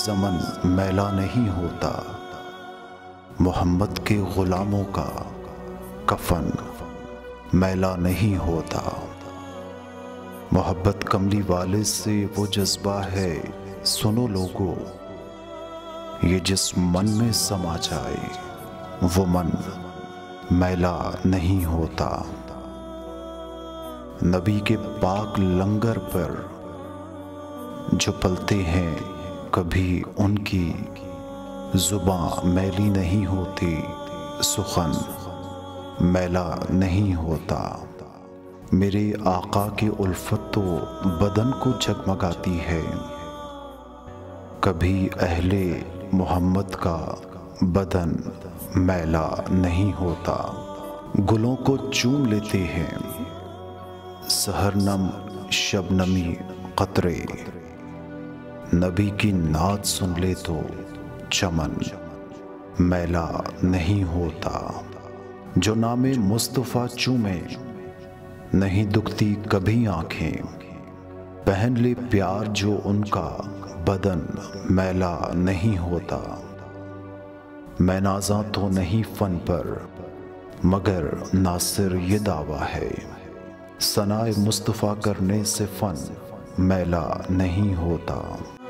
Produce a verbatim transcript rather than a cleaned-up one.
ज़मन मैला नहीं होता, मोहम्मद के ग़ुलामों का कफ़न मैला नहीं होता। मोहब्बत कमली वाले से वो जज्बा है, सुनो लोगो, ये जिस मन में समा जाए वो मन मैला नहीं होता। नबी के पाक लंगर पर जो पलते हैं, कभी उनकी ज़ुबां मैली नहीं होती, सुखन मैला नहीं होता। मेरे आका की उल्फत तो बदन को जगमगाती है, कभी अहले मोहम्मद का बदन मैला नहीं होता। गुलों को चूम लेते हैं सहरनम शबनमी कतरे, नबी की नात सुन ले तो चमन मैला नहीं होता। जो नामे मुस्तफ़ा चूमे, नहीं दुखती कभी आंखें, पहन ले प्यार जो उनका, बदन मैला नहीं होता। मैं नाज़ा तो नहीं फ़न पर, मगर नासिर ये दावा है, सनाए मुस्तफ़ा करने से फ़न मैला नहीं होता।